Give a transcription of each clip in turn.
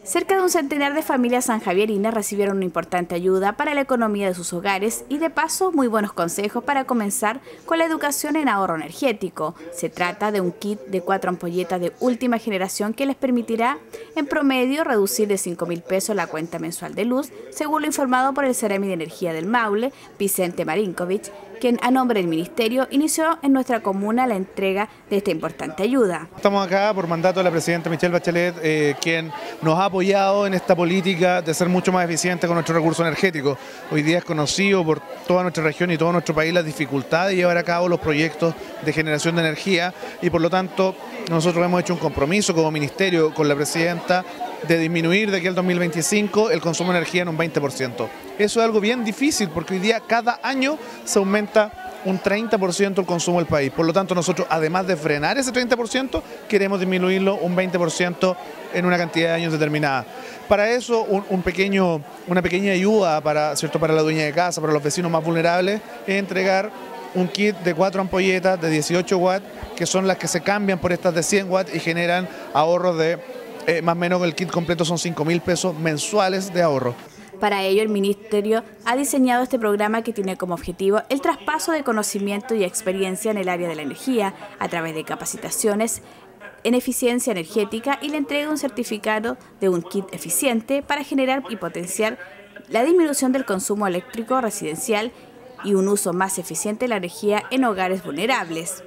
Cerca de un centenar de familias sanjavierinas recibieron una importante ayuda para la economía de sus hogares y de paso muy buenos consejos para comenzar con la educación en ahorro energético. Se trata de un kit de 4 ampolletas de última generación que les permitirá en promedio reducir de 5.000 pesos la cuenta mensual de luz, según lo informado por el Ceremi de Energía del Maule, Vicente Marinkovic, quien a nombre del Ministerio inició en nuestra comuna la entrega de esta importante ayuda. Estamos acá por mandato de la presidenta Michelle Bachelet, quien nos ha apoyado en esta política de ser mucho más eficiente con nuestro recurso energético. Hoy día es conocido por toda nuestra región y todo nuestro país la dificultad de llevar a cabo los proyectos de generación de energía y por lo tanto nosotros hemos hecho un compromiso como ministerio con la presidenta de disminuir de aquí al 2025 el consumo de energía en un 20%. Eso es algo bien difícil porque hoy día cada año se aumenta un 30% el consumo del país. Por lo tanto, nosotros, además de frenar ese 30%, queremos disminuirlo un 20% en una cantidad de años determinada. Para eso, una pequeña ayuda para la dueña de casa, para los vecinos más vulnerables, es entregar un kit de 4 ampolletas de 18 watts, que son las que se cambian por estas de 100 watts y generan ahorros de, más o menos el kit completo son 5.000 pesos mensuales de ahorro. Para ello, el Ministerio ha diseñado este programa que tiene como objetivo el traspaso de conocimiento y experiencia en el área de la energía a través de capacitaciones en eficiencia energética y la entrega de un certificado de un kit eficiente para generar y potenciar la disminución del consumo eléctrico residencial y un uso más eficiente de la energía en hogares vulnerables.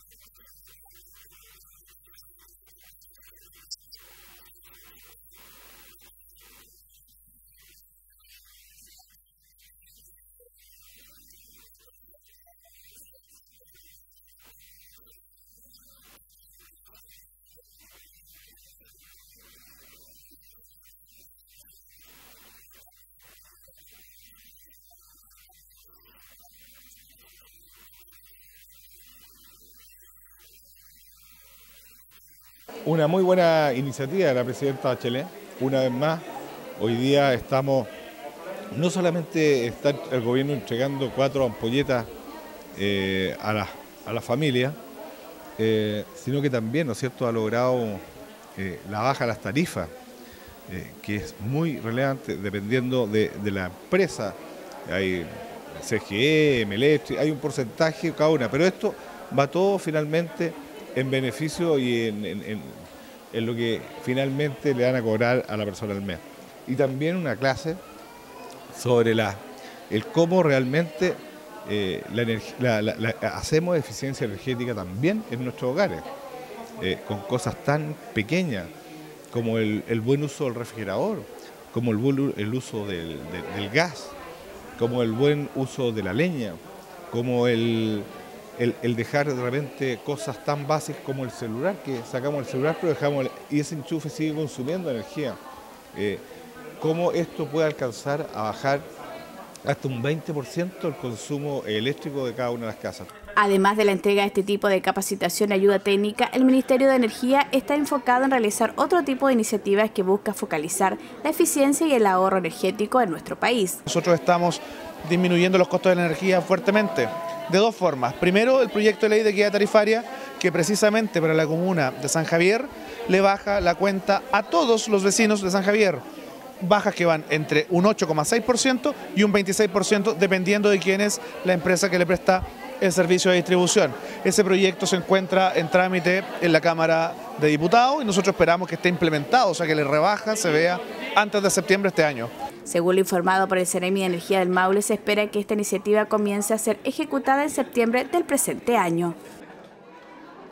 Una muy buena iniciativa de la presidenta Bachelet. Una vez más, hoy día no solamente está el gobierno entregando 4 ampolletas a la familia, sino que también, ¿no es cierto?, ha logrado la baja de las tarifas, que es muy relevante dependiendo de la empresa. Hay CGE, Electric, hay un porcentaje cada una, pero esto va todo finalmente en beneficio y en lo que finalmente le van a cobrar a la persona al mes. Y también una clase sobre el cómo realmente hacemos eficiencia energética también en nuestros hogares, con cosas tan pequeñas como el buen uso del refrigerador, como el uso del gas, como el buen uso de la leña, como el dejar de repente cosas tan básicas como el celular, que sacamos el celular pero dejamos y ese enchufe sigue consumiendo energía. Cómo esto puede alcanzar a bajar hasta un 20% el consumo eléctrico de cada una de las casas. Además de la entrega de este tipo de capacitación y ayuda técnica, el Ministerio de Energía está enfocado en realizar otro tipo de iniciativas que busca focalizar la eficiencia y el ahorro energético en nuestro país. Nosotros estamos disminuyendo los costos de la energía fuertemente, de 2 formas. Primero, el proyecto de ley de equidad tarifaria, que precisamente para la comuna de San Javier le baja la cuenta a todos los vecinos de San Javier. Bajas que van entre un 8,6% y un 26%, dependiendo de quién es la empresa que le presta el servicio de distribución. Ese proyecto se encuentra en trámite en la Cámara de Diputados y nosotros esperamos que esté implementado, o sea que la rebaja se vea antes de septiembre de este año. Según lo informado por el Ceremi de Energía del Maule, se espera que esta iniciativa comience a ser ejecutada en septiembre del presente año.